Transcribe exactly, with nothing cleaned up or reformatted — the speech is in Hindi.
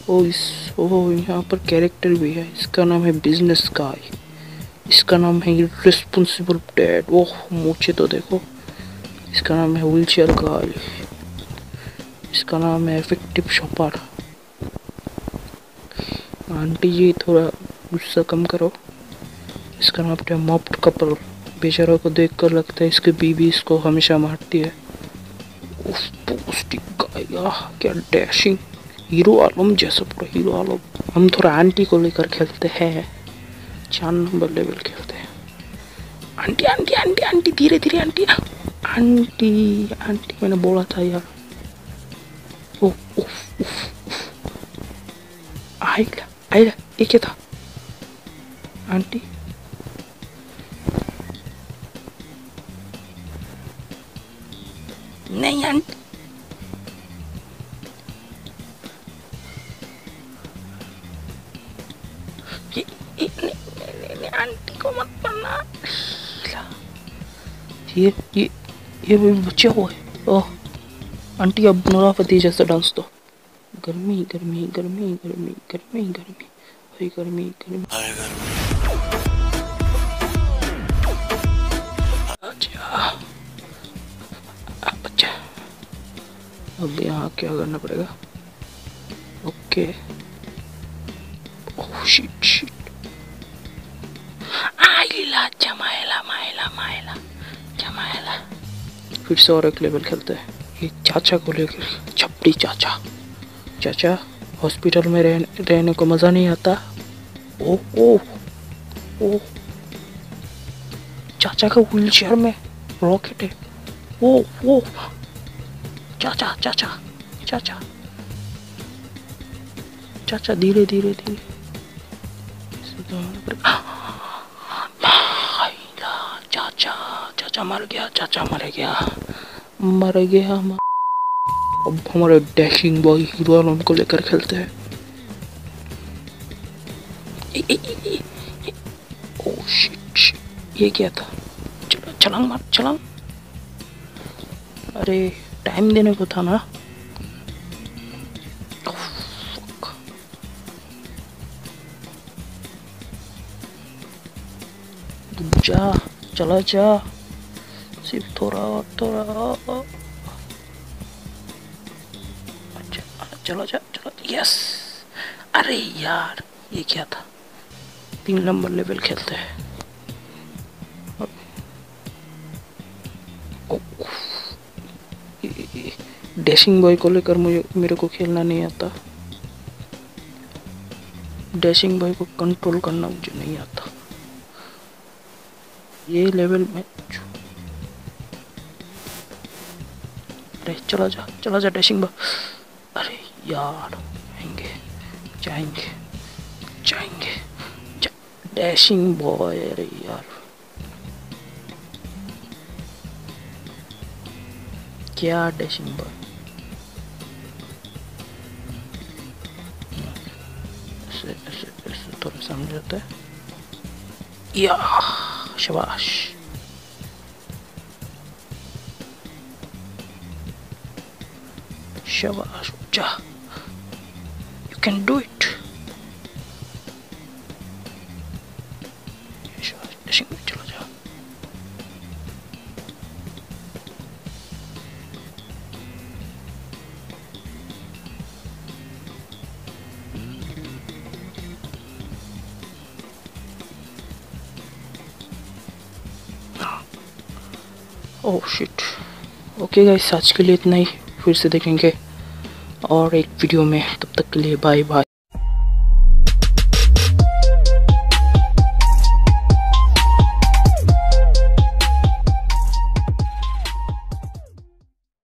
ओ इस ओ यहाँ पर कैरेक्टर भी है, इसका नाम है बिजनेस गाय, इसका नाम है रिस्पॉन्सिबल डैड। ओह मुझे तो देखो, इसका नाम है व्हील चेयर गाय, इसका नाम है इफेक्टिव शॉपर। आंटी जी थोड़ा गुस्सा कम करो। इसका नाम है मॉप्ड कपल। बेचारा को देखकर लगता है इसकी बीवी इसको हमेशा मारती है। उफ पौष्टिक गाय, क्या डैशिंग, हीरो आलम जैसा, पूरा हीरो आलम। हम थोड़ा आंटी को लेकर खेलते हैं, चार नंबर लेवल खेलते हैं। आंटी आंटी आंटी आंटी धीरे धीरे आंटी आंटी आंटी मैंने बोला था यार। ओह उफ उफ आइला आइला, ये क्या था आंटी? नहीं आंटी, ये, ये, नहीं, नहीं, नहीं, आंटी को मत पढ़ना। ये ये ये भी बच्चे हुए। ओह आंटी अब नोरा फतेही जैसा डांस दो। गर्मी गर्मी गर्मी गर्मी गर्मी गर्मी हाय गर्मी गर्मी हाय गर्मी। अच्छा बच्चा, अब यहाँ क्या करना पड़ेगा? ओके ओह शिट शिट, आइला जमाएला माएला माएला जमाएला। फिर से और एक लेवल खेलते हैं। ये चाचा को लेकर, छपड़ी चाचा। चाचा हॉस्पिटल में रह, रहने को मज़ा नहीं आता। ओ ओ ओ चाचा का व्हील चेयर में रॉकेट है। ओ ओ चाचा चाचा चाचा चाचा धीरे धीरे धीरे। चाचा चाचा मर गया, चाचा मर गया मर गया मर। अब हमारे डैशिंग बॉय हीरो आलम को लेकर खेलते हैं। ओह शिट शिट, ये क्या था? चलो छलांग मार छलांग। अरे टाइम देने को था ना। जा चला जा, सिर्फ थोड़ा थोड़ा। अच्छा चला जा चला, यस। अरे यार ये क्या था? तीन नंबर लेवल खेलते हैं। डैशिंग बॉय को लेकर मुझे मेरे को खेलना नहीं आता। डैशिंग बॉय को कंट्रोल करना मुझे नहीं आता। ये लेवल में अरे चला जा चला जा डैशिंग बॉय। अरे यार जाएंगे जाएंगे जाएंगे जा, डैशिंग बॉय। अरे यार क्या डैशिंग बॉय, ऐसे ऐसे ऐसे थोड़ा समझाता है। या शाबाश, शाबाश जा, यू कैन डू इट। चलो जा। Oh shit. ओके गाइस, आज के लिए इतना ही। फिर से देखेंगे और एक वीडियो में, तब तक के लिए बाय बाय।